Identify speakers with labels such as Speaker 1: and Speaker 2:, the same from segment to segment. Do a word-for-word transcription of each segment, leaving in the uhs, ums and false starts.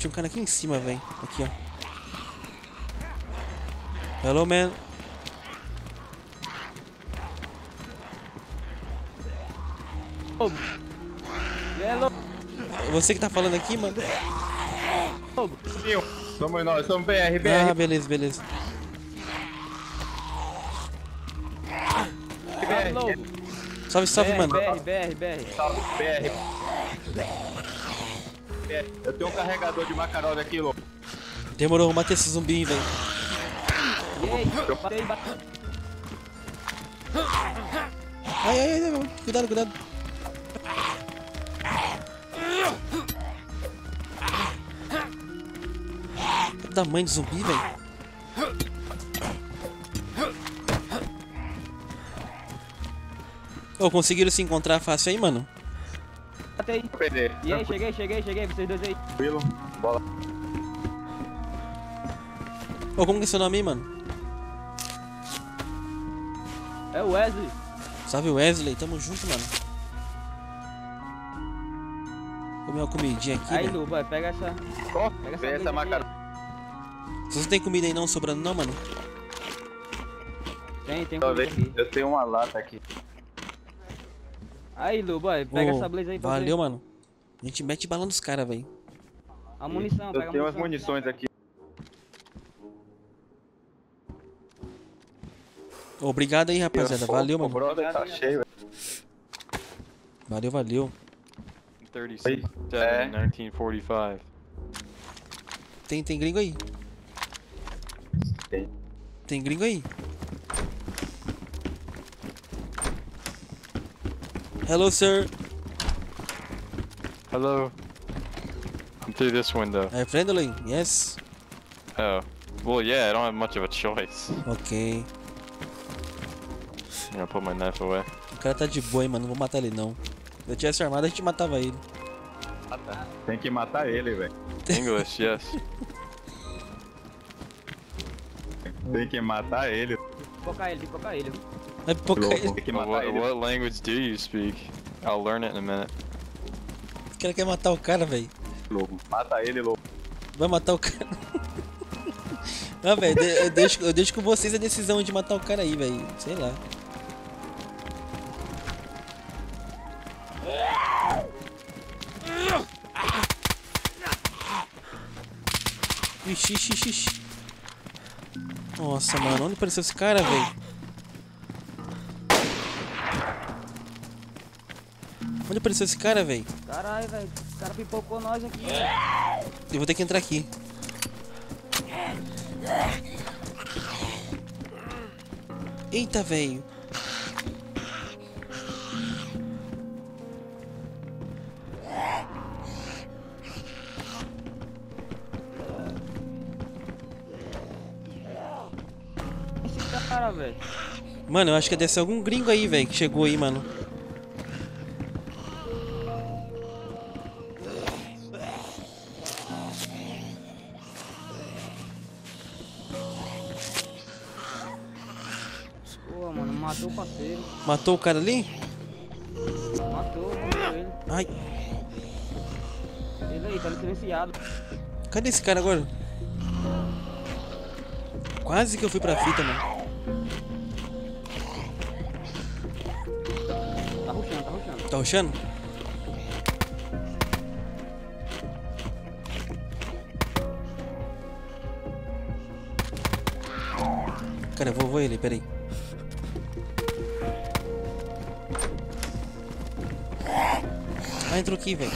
Speaker 1: Tinha um cara aqui em cima, velho. Aqui, ó. Hello, man.
Speaker 2: Hello.
Speaker 1: É você que tá falando aqui, mano?
Speaker 3: Somos nós, somos B R, B R.
Speaker 1: Ah, beleza, beleza.
Speaker 2: Hello.
Speaker 1: Salve, salve, mano.
Speaker 2: B R, B R, B R.
Speaker 3: Salve, B R. Eu tenho um carregador de Makarov aqui, louco.
Speaker 1: Demorou, vou matar esse zumbi, velho.
Speaker 2: E aí? Batei, batei.
Speaker 1: Ai, ai, ai, ai, cuidado, cuidado. Que tamanho de zumbi, velho. Ô, conseguiram se encontrar fácil aí, mano?
Speaker 2: Batei. E aí, cheguei, cheguei, cheguei. Vocês dois aí.
Speaker 3: Tranquilo, bola.
Speaker 1: Ô, como que é seu nome aí, mano?
Speaker 2: É o Wesley.
Speaker 1: Salve, Wesley. Tamo junto, mano. Comer uma comidinha aqui,
Speaker 2: Aí,
Speaker 1: velho.
Speaker 2: Lu, vai, pega essa.
Speaker 3: Ó,
Speaker 2: Pega
Speaker 3: vem essa
Speaker 2: essa
Speaker 3: Makarov.
Speaker 1: Vocês não tem comida aí não sobrando não, mano?
Speaker 2: Tem, tem
Speaker 3: Talvez
Speaker 2: comida aqui.
Speaker 3: eu tenho uma lata aqui.
Speaker 2: Aí, Lu, boy, pega
Speaker 1: Ô,
Speaker 2: essa blaze aí pra
Speaker 1: valeu,
Speaker 2: você.
Speaker 1: mano. A gente mete bala nos caras, velho.
Speaker 2: A munição, pega
Speaker 3: Eu
Speaker 2: a
Speaker 3: tenho umas
Speaker 2: munição.
Speaker 3: munições aqui.
Speaker 1: Obrigado aí, rapaziada. Valeu,
Speaker 3: O
Speaker 1: mano.
Speaker 3: brother tá cheio, velho.
Speaker 1: Valeu, valeu.
Speaker 4: thirty-seven,
Speaker 3: É.
Speaker 4: nineteen forty-five.
Speaker 1: Tem, tem gringo aí?
Speaker 3: Tem.
Speaker 1: Tem gringo aí? Hello, sir.
Speaker 4: Hello. I'm through this window.
Speaker 1: Are you friendly? Yes.
Speaker 4: Oh. Well, yeah, I don't have much of a choice.
Speaker 1: Ok.
Speaker 4: I'm gonna put my knife away.
Speaker 1: O cara tá de boa, hein, mano. Não vou matar ele, não. Se eu tivesse armado, a gente matava ele.
Speaker 3: Tem que matar ele, velho.
Speaker 4: English, yes.
Speaker 3: Tem que matar ele.
Speaker 2: Focar ele, tem que focar ele. viu?
Speaker 1: Vai pipocar
Speaker 3: Louco.
Speaker 1: ele.
Speaker 3: Tem que
Speaker 4: What,
Speaker 3: matar ele.
Speaker 4: what language do you speak? I'll learn it in a minute.
Speaker 1: O cara quer matar o cara, velho.
Speaker 3: Louco. Mata ele, louco.
Speaker 1: Vai matar o cara. Ah, velho, eu deixo, eu deixo com vocês a decisão de matar o cara aí, velho. Sei lá. Ixi, ixi, ixi, ixi. Nossa, mano, onde apareceu esse cara, velho? Onde apareceu esse cara, velho?
Speaker 2: Caralho, velho. O cara pipocou nós aqui.
Speaker 1: Eu vou ter que entrar aqui. Eita, velho.
Speaker 2: Esse cara, velho.
Speaker 1: Mano, eu acho que deve ser algum gringo aí, velho, que chegou aí, mano.
Speaker 2: Pô, mano, matou o parceiro.
Speaker 1: Matou o cara ali?
Speaker 2: Matou, matou ele.
Speaker 1: Ai,
Speaker 2: Ele aí, tá silenciado.
Speaker 1: cadê esse cara agora? Quase que eu fui pra fita, mano.
Speaker 2: Tá rushando, tá rushando.
Speaker 1: Tá rushando? Cara, eu vou, vou ele, peraí. Ah, entrou aqui, velho.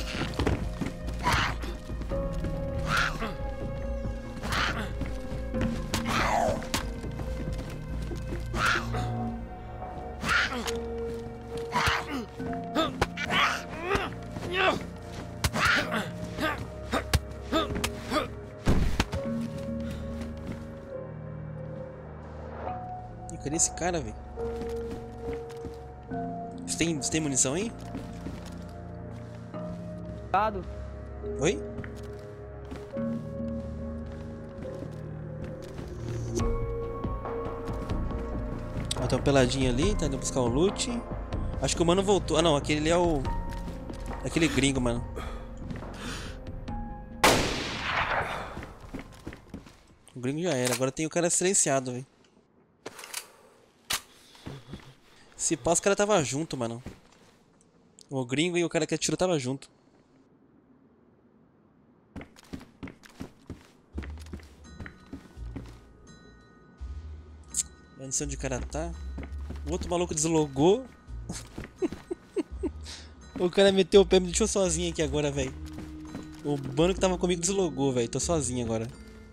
Speaker 1: Ih, cadê esse cara, velho? Você tem, você tem munição aí?
Speaker 2: Cuidado.
Speaker 1: Oi? Ó, tem uma peladinha ali, tá indo buscar o loot. Acho que o mano voltou. Ah não, aquele ali é o... Aquele gringo, mano. O gringo já era, agora tem o cara silenciado, velho. Se pá, os caras tava junto, mano. O gringo e o cara que atirou tava junto. Eu não sei onde o cara tá. O outro maluco deslogou. O cara meteu o pé e me deixou sozinho aqui agora, velho. O mano que tava comigo deslogou, velho. Tô sozinho agora.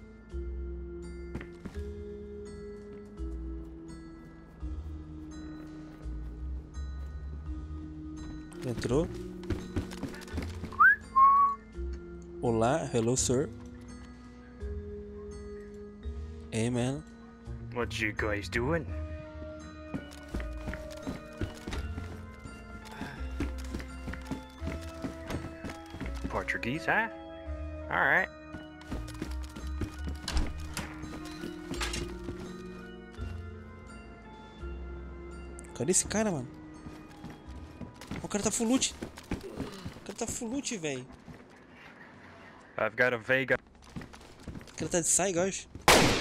Speaker 1: Entrou. Olá, hello sir. Hey man.
Speaker 5: What you guys doing? Portuguese, huh? Alright.
Speaker 1: Cadê esse cara, mano? O cara tá full loot. O cara tá full loot, velho.
Speaker 5: I've got a Vega.
Speaker 1: O cara tá de saiga, eu acho.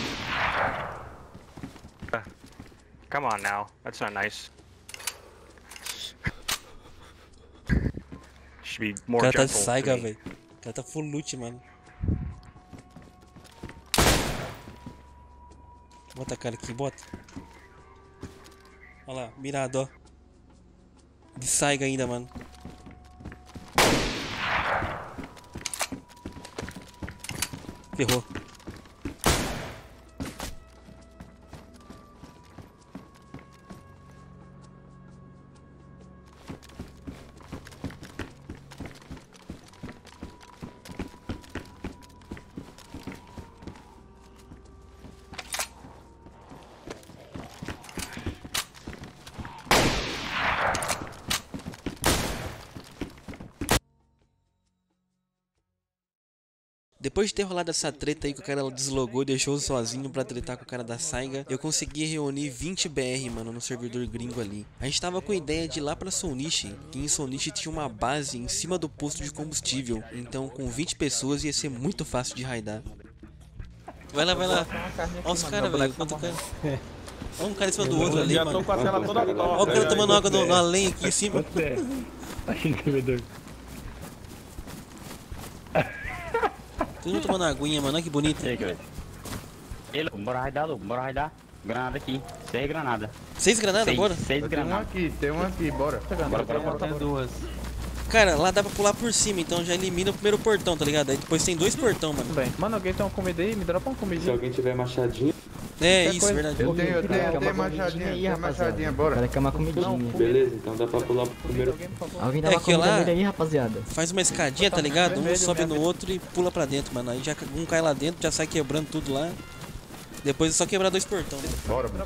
Speaker 5: Come on now, that's not nice. Should be
Speaker 1: O
Speaker 5: more
Speaker 1: cara tá de
Speaker 5: gentle.
Speaker 1: saiga,
Speaker 5: to me.
Speaker 1: velho. O cara tá full loot, mano. Bota a cara aqui, bota. Olha lá, mirado, ó. De saiga ainda, mano. Ferrou. Depois de ter rolado essa treta aí que o cara deslogou e deixou sozinho pra tretar com o cara da Saiga, eu consegui reunir vinte B R, mano, no servidor gringo ali. A gente tava com a ideia de ir lá pra Sonichi, que em Sonichi tinha uma base em cima do posto de combustível. Então com vinte pessoas ia ser muito fácil de raidar. Vai lá, vai lá. Olha os caras, velho. Quanto cara... Olha um cara em cima do outro ali, mano. Olha o cara tomando água no, na lenha aqui em cima. Todo mundo tomando aguinha, mano. Olha que bonito.
Speaker 6: Ele, bora raidar, Lu, bora raidar. Granada aqui, seis granadas.
Speaker 1: Seis granadas,
Speaker 6: Seis,
Speaker 1: bora?
Speaker 6: seis
Speaker 3: Tem um
Speaker 6: granadas.
Speaker 3: aqui, tem um aqui, bora.
Speaker 6: Bora, bora, bora.
Speaker 2: Tem duas.
Speaker 1: Cara, lá dá pra pular por cima, então já elimina o primeiro portão, tá ligado? Aí depois tem dois portão, mano.
Speaker 2: Bem, mano, alguém tem uma comida aí? Me dropa uma
Speaker 7: Se
Speaker 2: comidinha.
Speaker 7: alguém tiver machadinho,
Speaker 1: É,
Speaker 2: Qualquer
Speaker 1: isso,
Speaker 2: coisa.
Speaker 1: verdade.
Speaker 3: Eu tenho, eu tenho, eu
Speaker 8: Quer
Speaker 3: tenho
Speaker 8: uma
Speaker 3: machadinha,
Speaker 8: comidinha aí,
Speaker 3: tem
Speaker 8: rapaziada?
Speaker 3: machadinha, bora.
Speaker 8: Cara, quer uma comidinha.
Speaker 7: beleza, então dá pra pular pro primeiro.
Speaker 2: Alguém, por favor.
Speaker 8: Alguém dá
Speaker 1: É
Speaker 8: uma
Speaker 1: que
Speaker 8: comida
Speaker 1: lá-
Speaker 8: nele aí, rapaziada.
Speaker 1: Faz uma escadinha, tá ligado? Um
Speaker 2: vermelho,
Speaker 1: sobe no
Speaker 2: vermelho.
Speaker 1: outro e pula pra dentro, mano. Aí já um cai lá dentro, já sai quebrando tudo lá. Depois é só quebrar dois portão.
Speaker 3: Bora, mano.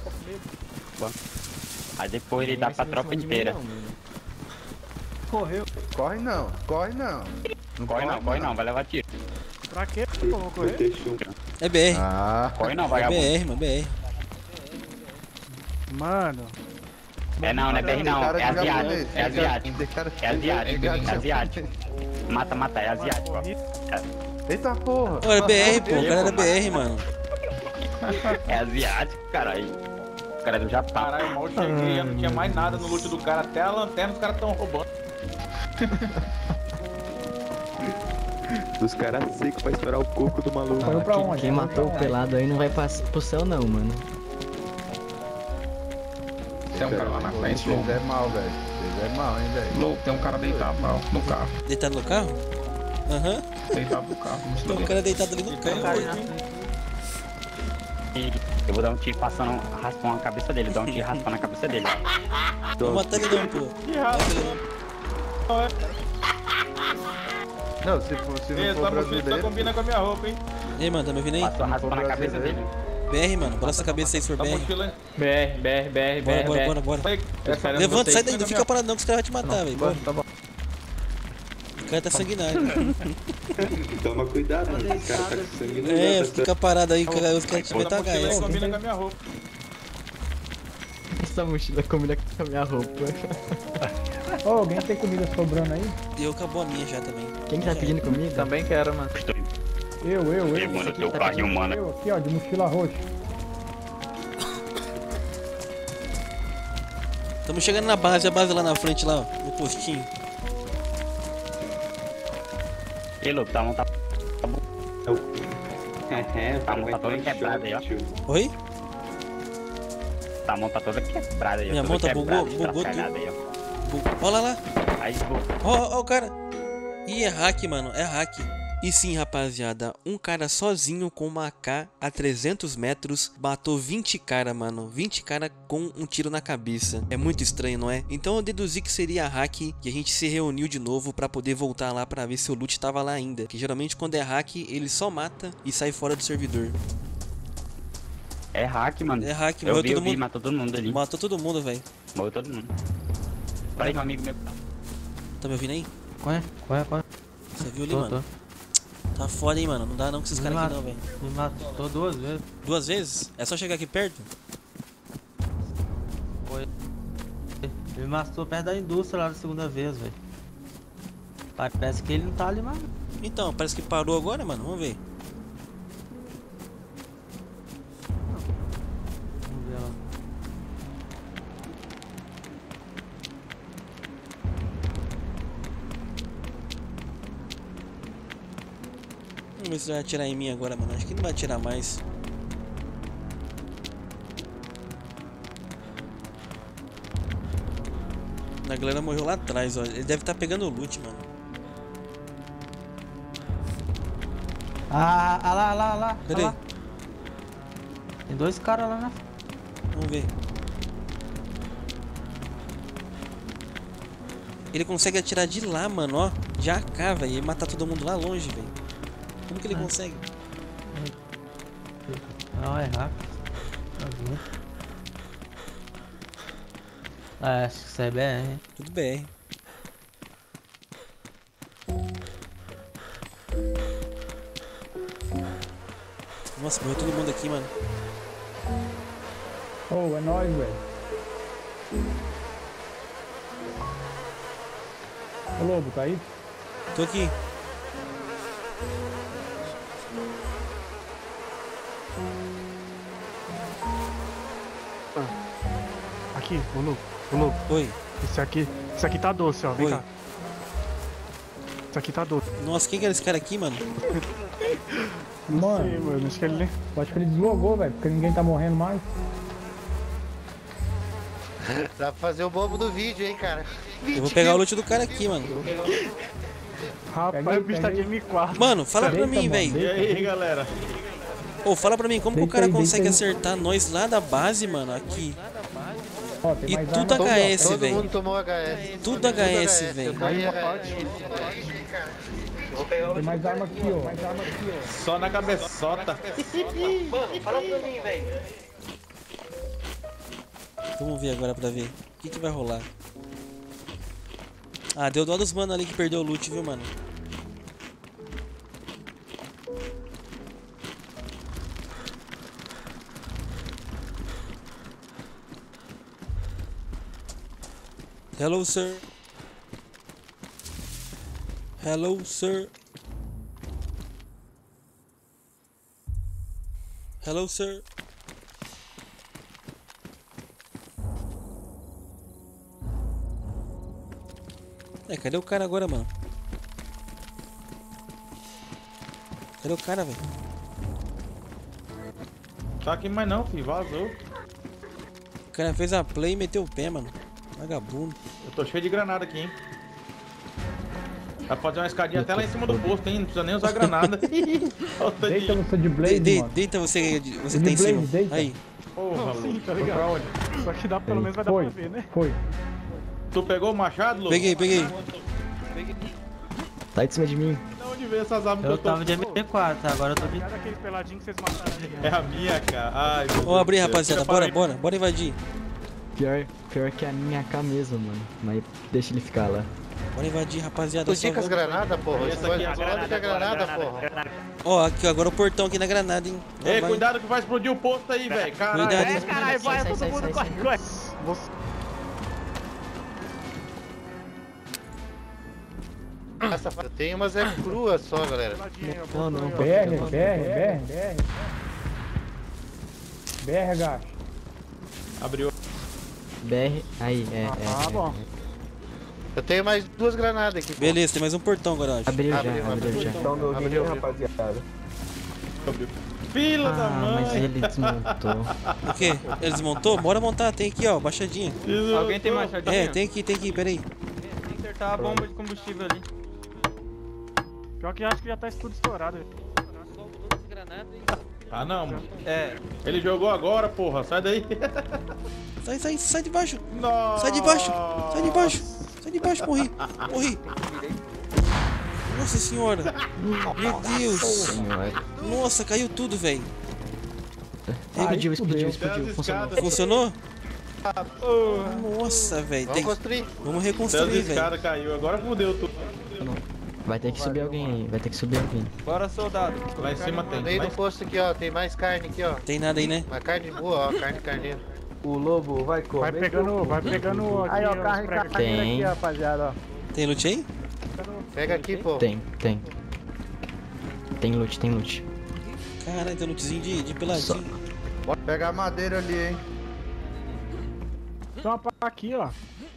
Speaker 6: Aí depois ele dá pra tropa inteira.
Speaker 2: Correu.
Speaker 3: Corre não, corre não.
Speaker 6: Corre não, corre não, vai levar tiro.
Speaker 2: Pra quê? Pô, vou correr.
Speaker 7: Deixa um.
Speaker 1: É B R.
Speaker 3: Ah,
Speaker 6: Corre não,
Speaker 1: É
Speaker 6: vagabundo.
Speaker 1: B R, mano, B R.
Speaker 2: Mano.
Speaker 6: É não, não é B R não,
Speaker 3: cara
Speaker 6: é
Speaker 3: de
Speaker 6: asiático,
Speaker 3: japonês.
Speaker 6: é asiático.
Speaker 3: Tem cara-
Speaker 6: É asiático,
Speaker 3: É
Speaker 6: é asiático. Mata, mata, é asiático, ó.
Speaker 3: Eita porra.
Speaker 1: Olha, B R, pô. O cara era B R, mano.
Speaker 6: É asiático, caralho. O cara é do Japão.
Speaker 9: Caralho, mal cheguei, já não tinha mais nada no loot do cara, até a lanterna os caras tão roubando.
Speaker 7: Os caras secos pra estourar o coco do maluco.
Speaker 8: Ah, quem, quem matou o pelado aí não vai pra, pro céu não, mano.
Speaker 9: Tem um cara lá na frente,
Speaker 3: Vocês
Speaker 9: louco.
Speaker 3: é mal, velho. Vocês é mal, hein, velho.
Speaker 9: Louco, tem um cara deitado lá, no carro.
Speaker 1: Deitado no carro? Aham.
Speaker 9: Deitado no carro. como se
Speaker 1: Tem um
Speaker 9: não-
Speaker 1: cara deitado ali no carro.
Speaker 6: Eu vou dar um tiro passando, raspando na cabeça dele, dar um tiro raspando na cabeça dele.
Speaker 1: Não mata ele não, pô. Mata ele não.
Speaker 3: Não, se, for, se não
Speaker 9: Ei,
Speaker 3: for
Speaker 9: essa mochila
Speaker 3: brasileiro...
Speaker 9: só combina com a minha roupa, hein?
Speaker 1: Ei, mano, tá me ouvindo aí?
Speaker 6: Passou raspando na cabeça dele.
Speaker 1: B R, mano. Balança a cabeça aí, se for
Speaker 9: Essa
Speaker 1: B R.
Speaker 9: mochila...
Speaker 2: B R, B R, B R,
Speaker 1: Bora, bora, bora, bora.
Speaker 9: Sai- essa-
Speaker 1: Levanta, sai daí,
Speaker 9: combina
Speaker 1: não
Speaker 9: com
Speaker 1: fica parado não, que os caras vão te matar, velho. Bora.
Speaker 2: Tá bom.
Speaker 1: O cara tá sanguinário.
Speaker 7: Toma cuidado, mano. Esse cara tá com sangue no
Speaker 1: É,
Speaker 7: olho, tá-
Speaker 1: fica parado aí, que os caras te metem
Speaker 9: Essa mochila aí
Speaker 1: H S.
Speaker 9: combina com a minha roupa.
Speaker 8: Essa mochila combina com a minha roupa.
Speaker 2: Ô, alguém tem comida sobrando aí?
Speaker 1: E eu acabou a minha já também.
Speaker 8: Quem que tá pedindo comida?
Speaker 2: Também quero, mano.
Speaker 10: Eu, eu, eu.
Speaker 6: Ei, mano, teu carrinho, mano.
Speaker 10: Eu aqui, ó, de mochila roxa.
Speaker 1: Estamos chegando na base, a base lá na frente, lá, ó, no postinho.
Speaker 6: Ei, louco, tá montado.
Speaker 7: É,
Speaker 6: Tá montado toda quebrada aí, ó.
Speaker 1: Oi?
Speaker 6: Tá montado toda quebrada aí, ó.
Speaker 1: Minha
Speaker 6: toda
Speaker 1: monta
Speaker 6: quebrada
Speaker 1: bugou-
Speaker 6: aí,
Speaker 1: bugou
Speaker 6: estracalhada aí, ó.
Speaker 1: Bu- Ó lá lá.
Speaker 6: Aí, bugou.
Speaker 1: Ó, ó, ó o cara. Ih, é hack, mano, é hack. E sim, rapaziada, um cara sozinho com uma A K a trezentos metros matou vinte cara, mano. vinte cara com um tiro na cabeça. É muito estranho, não é? Então eu deduzi que seria hack e a gente se reuniu de novo pra poder voltar lá pra ver se o loot tava lá ainda. Que geralmente quando é hack, ele só mata e sai fora do servidor.
Speaker 6: É hack, mano.
Speaker 1: É hack,
Speaker 6: eu
Speaker 1: morreu
Speaker 6: vi,
Speaker 1: todo
Speaker 6: eu vi,
Speaker 1: mundo.
Speaker 6: matou todo mundo ali.
Speaker 1: Matou todo mundo, velho.
Speaker 6: Morreu todo mundo. Peraí, meu amigo meu.
Speaker 1: Tá me ouvindo aí?
Speaker 10: Qual é? Qual é? Qual é?
Speaker 1: Você viu ali,
Speaker 10: Tô,
Speaker 1: mano? Tá foda, hein, mano. Não dá não com esses caras aqui não, velho.
Speaker 10: Me matou duas vezes.
Speaker 1: Duas vezes? É só chegar aqui perto?
Speaker 10: Foi. Ele me matou perto da indústria lá da segunda vez, velho. Parece que ele não tá ali mais.
Speaker 1: Então, parece que parou agora, mano. Vamos ver.
Speaker 10: Vamos ver lá.
Speaker 1: Vamos ver se vai atirar em mim agora, mano. Acho que não vai atirar mais. A galera morreu lá atrás, ó. Ele deve estar pegando o loot, mano.
Speaker 10: Ah, ah lá, ah lá, ah lá.
Speaker 1: Cadê?
Speaker 10: Ah lá. Tem dois caras lá na frente.
Speaker 1: Vamos ver. Ele consegue atirar de lá, mano, ó. De A K, velho. E matar todo mundo lá longe, velho. Como que ele consegue?
Speaker 10: Não, é rápido. Ah, acho que isso é B R, hein?
Speaker 1: Tudo B R. Nossa, morreu todo mundo aqui, mano.
Speaker 10: Oh, é nóis, velho. Ô, Lobo, tá aí?
Speaker 1: Tô aqui.
Speaker 11: Aqui, ô louco, ô louco.
Speaker 1: Oi.
Speaker 11: Esse aqui, esse aqui tá doce, ó. Vem
Speaker 1: Oi.
Speaker 11: cá. Esse aqui tá doce.
Speaker 1: Nossa, quem que era esse cara aqui, mano?
Speaker 10: Mano,
Speaker 11: Sim, mano, acho que ele.
Speaker 10: eu acho que ele deslogou, velho, porque ninguém tá morrendo mais.
Speaker 12: Dá pra fazer o bobo do vídeo, hein, cara.
Speaker 1: Eu vou pegar o loot do cara aqui, mano.
Speaker 11: Rapaz,
Speaker 10: Peguei,
Speaker 11: o bicho tá de
Speaker 10: peguei.
Speaker 11: M quatro.
Speaker 1: Mano, fala pra
Speaker 10: Deita,
Speaker 1: mim,
Speaker 10: mano,
Speaker 1: velho.
Speaker 10: deita.
Speaker 9: E aí, galera?
Speaker 1: Ô, fala pra mim, como que o
Speaker 10: Deita
Speaker 1: cara
Speaker 10: aí, deita
Speaker 1: consegue
Speaker 10: aí.
Speaker 1: acertar nós lá da base, mano, aqui?
Speaker 10: Ó, tem
Speaker 1: E
Speaker 10: mais
Speaker 1: tudo
Speaker 10: arma aqui, ó.
Speaker 1: H S,
Speaker 12: Todo
Speaker 1: velho.
Speaker 12: mundo tomou H S.
Speaker 1: Tudo H S, velho.
Speaker 12: Eu caí H S.
Speaker 10: Tem mais arma aqui, ó. Mais arma aqui, ó.
Speaker 9: Só na cabeçota.
Speaker 1: Vamos ver agora pra ver. O que que vai rolar? Ah, deu dó dos mano ali que perdeu o loot, viu, mano? Hello, sir. Hello, sir. Hello, sir. É, cadê o cara agora, mano? Cadê o cara, velho?
Speaker 9: Tá aqui mais não, filho. Vazou.
Speaker 1: O cara fez a play e meteu o pé, mano. Vagabundo.
Speaker 9: Eu tô cheio de granada aqui, hein. Vai fazer uma escadinha até lá em cima do posto, hein. Não precisa nem usar granada. Falta
Speaker 10: Deita
Speaker 9: de...
Speaker 10: você de
Speaker 1: De,
Speaker 10: Blaze,
Speaker 1: de,
Speaker 10: mano.
Speaker 1: deita você, você que
Speaker 10: De
Speaker 1: tá em cima.
Speaker 10: Blaze, deita.
Speaker 1: Aí.
Speaker 9: Porra,
Speaker 11: Sim,
Speaker 9: Lu.
Speaker 11: tá
Speaker 10: Foi pra
Speaker 11: ligado?
Speaker 10: onde?
Speaker 11: Só que dá, pelo menos vai dar
Speaker 10: Foi,
Speaker 11: pra ver, né?
Speaker 10: foi.
Speaker 9: Tu pegou o machado, Lu?
Speaker 1: Peguei, peguei.
Speaker 8: Tá em cima de mim.
Speaker 9: Da onde veio essas armas que
Speaker 10: Eu
Speaker 9: eu tô...
Speaker 10: tava de M P quatro, agora eu tô de...
Speaker 11: Obrigado aquele peladinho que vocês mataram ali.
Speaker 9: É a minha, cara. Ai, meu
Speaker 1: Vamos abrir,
Speaker 9: Deus do céu.
Speaker 1: rapaziada.
Speaker 9: Tira
Speaker 1: Bora,
Speaker 9: para
Speaker 1: bora. Bora invadir.
Speaker 8: Pior, pior que a minha A K mesmo, mano. Mas deixa ele ficar lá.
Speaker 1: Bora invadir, rapaziada.
Speaker 12: Tu
Speaker 1: só
Speaker 12: tinha com as
Speaker 1: vamos-
Speaker 12: granadas, porra.
Speaker 9: Essa aqui é a
Speaker 12: Explode com a granada, porra.
Speaker 1: Ó, aqui agora o portão aqui na granada, hein. Vai,
Speaker 9: Ei,
Speaker 1: vai.
Speaker 9: cuidado que vai explodir o posto aí, velho. Caralho.
Speaker 1: Cuidado.
Speaker 9: É, caralho, vai,
Speaker 8: Sai,
Speaker 9: todo
Speaker 8: sai,
Speaker 9: mundo
Speaker 8: sai,
Speaker 9: corre,
Speaker 8: sai.
Speaker 9: corre.
Speaker 11: Você...
Speaker 12: Essa eu tenho, mas é crua só, galera.
Speaker 8: Não, não,
Speaker 11: B R, B R, B R, B R. B R, H.
Speaker 9: Abriu.
Speaker 8: B R, aí, é, é.
Speaker 11: Ah,
Speaker 8: é,
Speaker 11: bom.
Speaker 12: Eu tenho mais duas granadas aqui. pô.
Speaker 1: Beleza, tem mais um portão agora, eu acho.
Speaker 8: Abriu já,
Speaker 12: Abriu,
Speaker 8: abriu
Speaker 12: abriu.
Speaker 8: já.
Speaker 3: Então do
Speaker 12: Abriu,
Speaker 3: rio,
Speaker 12: abriu.
Speaker 3: rapaziada.
Speaker 9: Filha da
Speaker 8: Ah,
Speaker 9: mãe.
Speaker 8: mas ele desmontou.
Speaker 1: O quê? Ele desmontou? Bora montar, tem aqui, ó, baixadinha.
Speaker 2: Alguém tem mais sardinha?
Speaker 1: É, tem aqui, tem aqui, peraí.
Speaker 2: Tem que acertar a bomba de combustível ali.
Speaker 11: Pior que acho que já tá tudo estourado.
Speaker 9: Ah, não, mano.
Speaker 2: É.
Speaker 9: Ele jogou agora, porra. Sai daí.
Speaker 1: Sai, sai, sai de baixo.
Speaker 9: Nossa.
Speaker 1: Sai de baixo, sai de baixo. Sai de baixo, morri. Morri. Nossa senhora. Meu Deus.
Speaker 8: Senhora.
Speaker 1: Nossa, caiu tudo, velho.
Speaker 8: Explodiu, explodiu, explodiu. Funcionou.
Speaker 1: Funcionou? Nossa, velho.
Speaker 12: Vamos
Speaker 1: Tem...
Speaker 12: construir.
Speaker 1: Vamos
Speaker 9: Deus,
Speaker 1: reconstruir,
Speaker 9: esse
Speaker 1: velho.
Speaker 9: cara caiu. Agora fudeu tudo.
Speaker 8: Vai ter que subir alguém aí, vai ter que subir alguém.
Speaker 2: Bora, soldado.
Speaker 9: Lá em cima tem.
Speaker 12: No meio do
Speaker 9: Mas...
Speaker 12: posto aqui, ó. Tem mais carne aqui, ó.
Speaker 1: Tem nada aí, né?
Speaker 12: Uma carne boa, ó. Carne carneiro.
Speaker 3: O lobo vai comer.
Speaker 11: Vai pegando, vai pegando aqui,
Speaker 3: Aí, ó,
Speaker 11: os
Speaker 3: carne
Speaker 11: pregos.
Speaker 3: carneira
Speaker 8: Tem.
Speaker 3: aqui, rapaziada, ó.
Speaker 1: Tem loot aí?
Speaker 12: Pega aqui, pô.
Speaker 8: Tem, tem. Tem loot, tem loot.
Speaker 1: Caralho, tem lootzinho de, de peladinho.
Speaker 3: Bora pegar a madeira ali, hein.
Speaker 11: Então aqui, ó.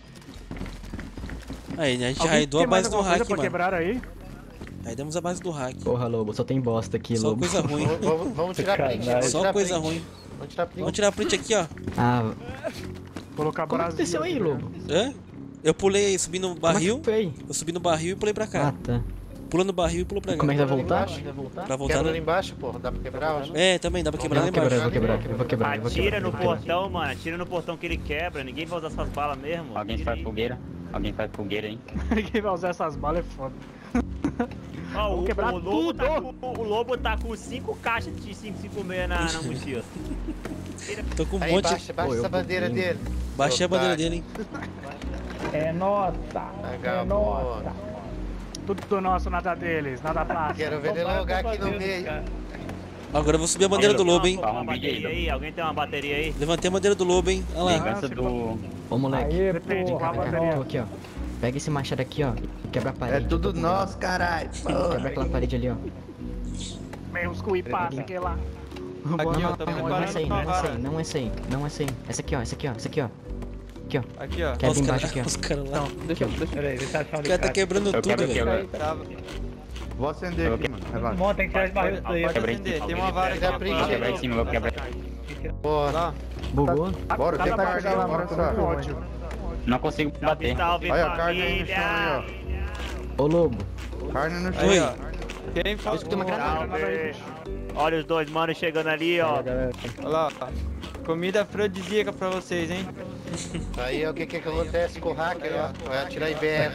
Speaker 1: Aí, né? A gente
Speaker 11: Alguém
Speaker 1: raidou a
Speaker 11: tem mais
Speaker 1: base do
Speaker 11: alguma coisa
Speaker 1: hack,
Speaker 11: pra
Speaker 1: mano.
Speaker 11: quebrar aí?
Speaker 1: Aí demos a base do hack.
Speaker 8: Porra, Lobo, só tem bosta aqui,
Speaker 1: Só
Speaker 8: Lobo.
Speaker 1: coisa ruim.
Speaker 12: Vamos, vamos, vamos tirar print. Vamos
Speaker 1: Só
Speaker 12: tirar
Speaker 1: coisa
Speaker 12: print.
Speaker 1: ruim.
Speaker 12: Vamos tirar print.
Speaker 1: Vamos tirar print aqui, ó.
Speaker 8: Ah,
Speaker 11: Colocar
Speaker 8: como
Speaker 11: brasa.
Speaker 8: aconteceu aí, Lobo?
Speaker 1: Hã? Eu pulei, subi no barril.
Speaker 8: Como é que foi?
Speaker 1: Eu subi no barril e pulei pra
Speaker 8: Ah,
Speaker 1: cá.
Speaker 8: tá.
Speaker 1: Pula no barril e pula pra cá.
Speaker 8: Como é que vai voltar?
Speaker 1: Pra voltar,
Speaker 12: Quebra
Speaker 1: né?
Speaker 12: ali embaixo, pô. Dá pra quebrar, eu acho.
Speaker 1: É, também dá pra quebrar
Speaker 8: Eu
Speaker 1: lá
Speaker 8: vou quebrar, eu
Speaker 1: embaixo.
Speaker 8: vou quebrar, eu vou quebrar, eu vou quebrar.
Speaker 6: Atira
Speaker 8: eu
Speaker 6: no
Speaker 8: vou quebrar.
Speaker 6: portão, mano. Atira no portão que ele quebra. Ninguém vai usar essas balas mesmo. Alguém faz fogueira? Alguém faz fogueira, hein?
Speaker 11: Ninguém vai usar essas balas, é foda.
Speaker 6: Ó, o,
Speaker 11: quebrar
Speaker 6: o, lobo
Speaker 11: tudo.
Speaker 6: tá com, o Lobo tá com cinco caixas de cinco cinco seis na, na mochila.
Speaker 1: Tô com um
Speaker 12: Aí,
Speaker 1: monte.
Speaker 12: baixa, baixa
Speaker 8: Pô, eu
Speaker 12: essa bandeira
Speaker 8: vou-
Speaker 12: dele.
Speaker 1: Baixei a bandeira dele, hein?
Speaker 11: É nossa.
Speaker 12: Vagabundo.
Speaker 11: Tudo nosso, nada deles, nada plástico.
Speaker 12: Quero ver ele logar aqui no meio.
Speaker 1: Agora eu vou subir a bandeira do lobo, hein?
Speaker 6: Tem uma bateria aí? Alguém tem uma bateria aí?
Speaker 1: Levantei a bandeira do lobo, hein? Olha lá.
Speaker 6: Vingança do...
Speaker 8: Ô, moleque.
Speaker 11: Depende, qual a
Speaker 8: Vem cá,
Speaker 11: bateria?
Speaker 8: tô aqui, ó. Pega esse machado aqui, ó. e Quebra a
Speaker 3: É
Speaker 8: parede.
Speaker 3: tudo
Speaker 8: tô com
Speaker 3: nosso, caralho.
Speaker 8: medo. Quebra aquela parede ali, ó.
Speaker 11: Meus cui passa, que lá.
Speaker 2: Aqui, ó.
Speaker 8: Não,
Speaker 2: Tô
Speaker 8: não, não é essa aí,
Speaker 2: preparando
Speaker 8: não
Speaker 2: uma
Speaker 8: é essa aí,
Speaker 2: vara.
Speaker 8: não é essa aí, não é essa aí. Essa aqui, ó, essa aqui, ó, essa aqui, ó. Aqui, ó.
Speaker 2: Aqui, ó.
Speaker 8: Quebra
Speaker 1: Os
Speaker 8: embaixo
Speaker 1: caras
Speaker 8: aqui, ó.
Speaker 1: os cara lá.
Speaker 8: Aqui, ó.
Speaker 1: O cara tá quebrando tudo, velho.
Speaker 2: Tava.
Speaker 3: Vou acender aqui, mano. Relaxa.
Speaker 11: Monta, tem que tirar os barris daí.
Speaker 2: Pode acender. Tem uma vara aqui.
Speaker 12: Dá print
Speaker 2: ó.
Speaker 12: aí.
Speaker 6: em cima, vou quebrar.
Speaker 12: Boa.
Speaker 2: Lá.
Speaker 8: Bugou?
Speaker 3: Bora,
Speaker 11: Tá
Speaker 3: tem
Speaker 11: na
Speaker 3: carne
Speaker 11: baixa
Speaker 3: aí,
Speaker 11: lá,
Speaker 3: bora
Speaker 11: mano,
Speaker 3: só.
Speaker 11: tá ótimo.
Speaker 6: Não consigo bater.
Speaker 2: Salve,
Speaker 3: Olha a carne aí no chão
Speaker 2: família.
Speaker 3: aí,
Speaker 8: Ô, Lobo.
Speaker 3: ó. Carne no chão.
Speaker 1: Oi.
Speaker 2: Quem faz?
Speaker 6: Salve. Olha os dois manos chegando ali, ó.
Speaker 2: Olha lá. Comida afrodisíaca pra vocês, hein?
Speaker 12: Aí é o que que acontece com o hacker, ó. Vai atirar em B R.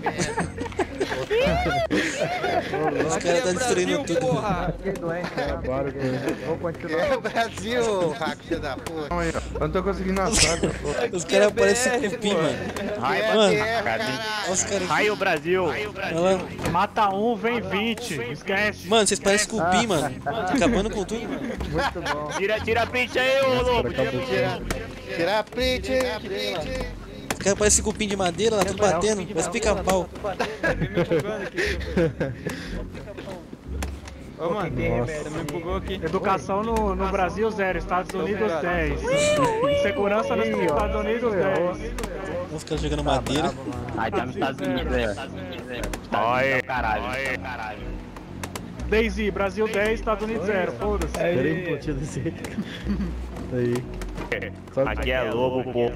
Speaker 1: Os caras tá destruindo tudo.
Speaker 2: Porra.
Speaker 3: Agora vou continuar.
Speaker 12: É o Brasil, hacker filho da puta.
Speaker 3: Aí, ó. Eu não tô conseguindo assar, porra.
Speaker 1: Os caras parecem cupim, mano.
Speaker 6: Raio,
Speaker 1: Mano,
Speaker 12: caralho.
Speaker 1: os caras.
Speaker 6: Raio Brasil.
Speaker 1: Olha lá.
Speaker 11: Mata um, vem vinte. Esquece.
Speaker 1: Mano, vocês parecem cupim, mano. Tá acabando com tudo, mano.
Speaker 3: Muito bom.
Speaker 6: Tira, tira a print aí, ô Lobo. Tira a print.
Speaker 12: Tira, tira a print, tira a print.
Speaker 1: Os caras parecem cupim de madeira lá, tudo batendo. Parece pica-pau.
Speaker 2: Vem me bugando aqui. Ô, mano, você me bugou aqui.
Speaker 11: Educação no, no Brasil, zero. Estados Unidos, dez. Segurança nos Estados Unidos, dez.
Speaker 1: Os caras jogando madeira.
Speaker 6: Aí tá nos Estados Unidos aí, ó. Olha, caralho. Caralho.
Speaker 11: Daisy, Brasil dez, Estados Unidos zero. Foda-se.
Speaker 8: Peraí, pô, tira desse. Aí.
Speaker 6: Aqui é Lobo, pô.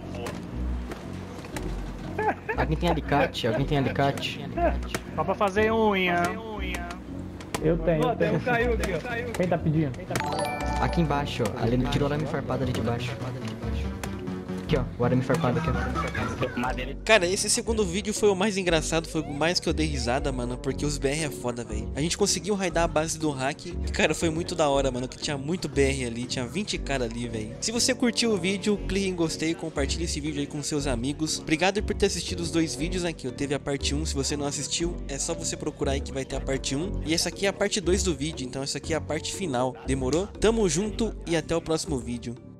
Speaker 8: Alguém tem alicate? Alguém tem alicate?
Speaker 11: Só pra fazer unha.
Speaker 13: Eu tenho, eu tenho. Caiu aqui, ó. Quem tá pedindo?
Speaker 8: Aqui embaixo, ó. Ali, tirou o arame farpado ali de baixo. Aqui, ó. O arame farpado aqui, ó.
Speaker 1: Cara, esse segundo vídeo foi o mais engraçado, foi o mais que eu dei risada, mano, porque os B R é foda, velho. A gente conseguiu raidar a base do hack, e, cara, foi muito da hora, mano, que tinha muito B R ali, tinha vinte cara ali, velho. Se você curtiu o vídeo, clique em gostei e compartilhe esse vídeo aí com seus amigos. Obrigado por ter assistido os dois vídeos aqui, eu teve a parte um, se você não assistiu, é só você procurar aí que vai ter a parte um. E essa aqui é a parte dois do vídeo, então essa aqui é a parte final, demorou? Tamo junto e até o próximo vídeo.